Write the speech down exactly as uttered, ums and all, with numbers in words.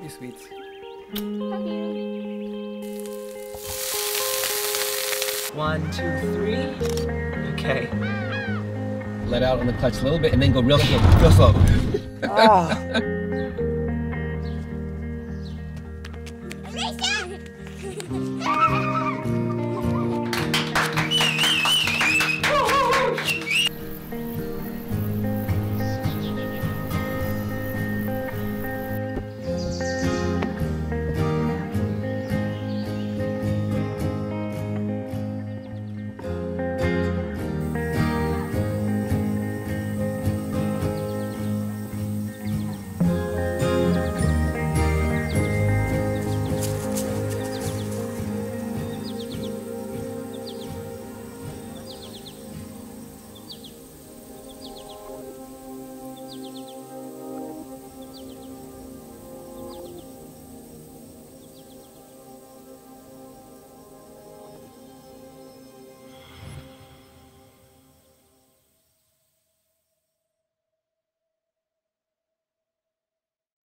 sweets. Love you. One, two, three. Okay. Let out on the clutch a little bit and then go real slow, real slow. Oh.